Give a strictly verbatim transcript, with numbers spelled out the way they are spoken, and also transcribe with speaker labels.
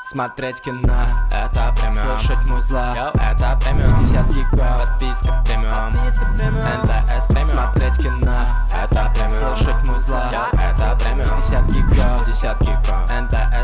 Speaker 1: Смотреть кино, это премиум. Слушать музло, это премиум. пятьдесят гигов, подписка премиум. эн тэ эс премиум. Смотреть кино, это премиум. Слушать музло, это премиум. пятьдесят гигов, пятьдесят гигов, эн тэ